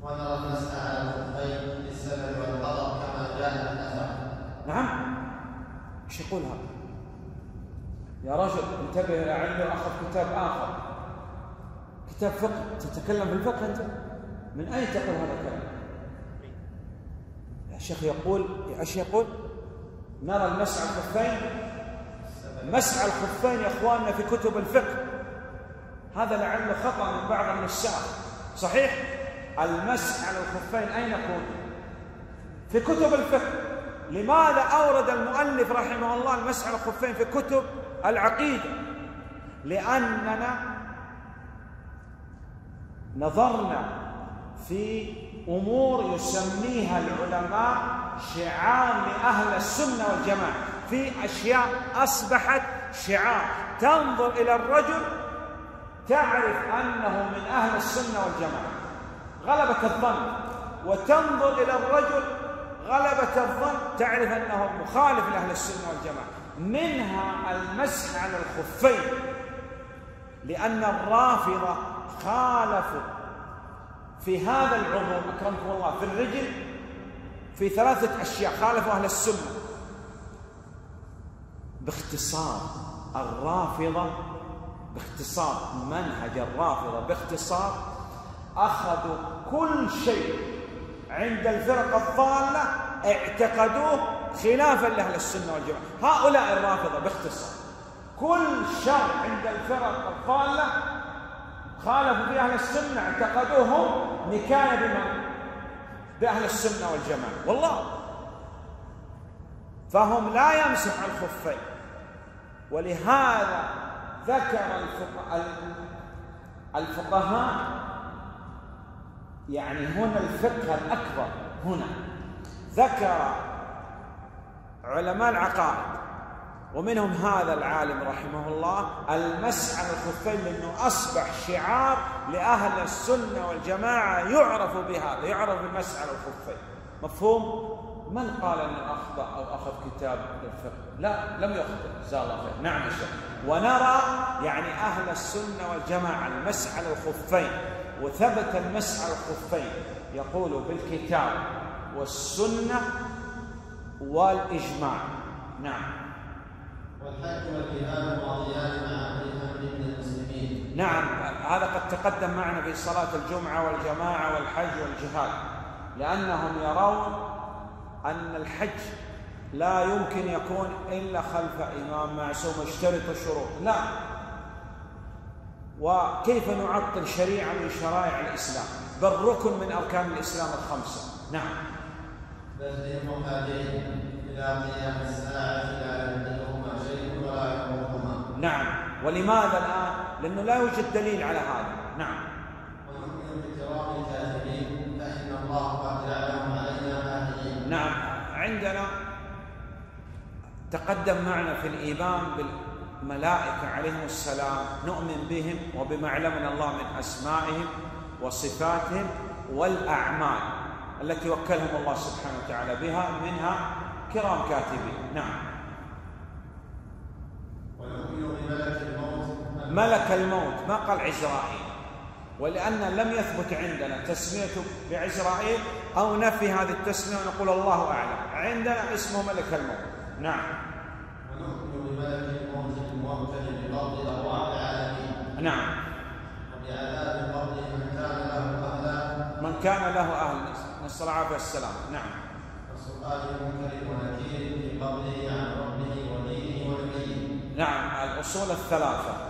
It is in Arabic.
ونرى المسح على الخفين للسفر والحضر كما جاء في الأثر. نعم. ايش يقول هذا؟ يا رجل انتبه لعله أخذ كتاب آخر، كتاب فقه، تتكلم في الفقه أنت؟ من أين تقول هذا الكلام؟ يا شيخ يقول، ايش يقول؟ نرى المسح على الخفين، مسح على الخفين يا اخواننا في كتب الفقه، هذا لعله خطأ من بعض النساخ. صحيح المسح على الخفين أين يكون؟ في كتب الفقه. لماذا أورد المؤلف رحمه الله المسح على الخفين في كتب العقيدة؟ لأننا نظرنا في أمور يسميها العلماء شعار لأهل السنة والجماعة، في أشياء أصبحت شعار، تنظر إلى الرجل تعرف أنه من أهل السنة والجماعة غلبة الظن، وتنظر إلى الرجل غلبة الظن تعرف أنه مخالف لأهل السنة والجماعة. منها المسح على الخفين، لأن الرافضة خالفوا في هذا العموم أكرمكم الله في الرجل في 3 أشياء، خالفوا أهل السنة باختصار. الرافضة باختصار، منهج الرافضة باختصار أخذوا كل شيء عند الفرق الضالة اعتقدوه خلافا لأهل السنة والجماعة. هؤلاء الرافضة باختصار كل شر عند الفرق الضالة خالفوا في أهل السنة اعتقدوهم نكاية بمن؟ بأهل السنة والجماعة والله. فهم لا يمسح الخفين، ولهذا ذكر الفقهاء يعني هنا الفقه الأكبر، هنا ذكر علماء العقائد ومنهم هذا العالم رحمه الله المسح على الخفين، لأنه أصبح شعار لأهل السنة والجماعة يعرف بهذا، يعرف بالمسح على الخفين. مفهوم؟ من قال أنه أخطأ أو أخذ كتاب للفقه؟ لا، لم يخطئ، جزاه الله خير. نعم يا شيخ. ونرى يعني أهل السنة والجماعة المسح على الخفين، وثبت المسح على الخفين يقول بالكتاب والسنة والإجماع. نعم. والحج والجهاد ماضيان مع أمر من المسلمين. نعم، هذا قد تقدم معنا في صلاة الجمعة والجماعة والحج والجهاد، لأنهم يرون أن الحج لا يمكن يكون إلا خلف إمام معصوم يشترط الشروط. لا، وكيف نعطل شريعة من شرائع الإسلام بل ركن من أركان الإسلام ال5. نعم. بل محاجين إلى قيام الساعة لا يبدلهما شيء ولا يضرهما. نعم. ولماذا الآن؟ لأنه لا يوجد دليل على هذا. نعم. ونؤمن بكرام الكاتبين فإن الله قد جعلهم علينا هاديين. نعم. عندنا تقدم معنا في الإيمان بالملائكة عليهم السلام، نؤمن بهم وبما علمنا الله من أسمائهم وصفاتهم والأعمال التي وكلهم الله سبحانه وتعالى بها، منها كرام كاتبين. نعم. ونؤمن بملك الموت. ملك الموت ما قال عزرائيل، ولأن لم يثبت عندنا تسميته بعزرائيل أو نفي هذه التسمية ونقول الله أعلم، عندنا اسمه ملك الموت. نعم. ونؤمن بملك الموت الموكل بقبض أرواح العالمين. نعم. وبعذاب قبضه من كان له أهل نسأل العافية والسلام. نعم. وسؤال منكر ونكير في قبضه عن ربه ودينه ونبيه. نعم. الأصول ال3